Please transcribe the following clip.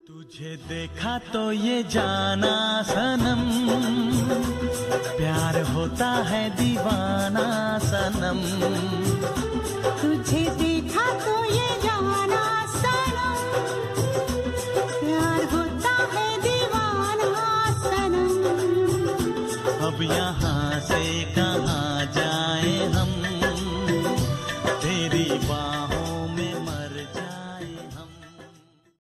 तुझे देखा तो ये जाना सनम, प्यार होता है दीवाना सनम। तुझे देखा तो ये जाना सनम, प्यार होता है दीवाना सनम। अब यहाँ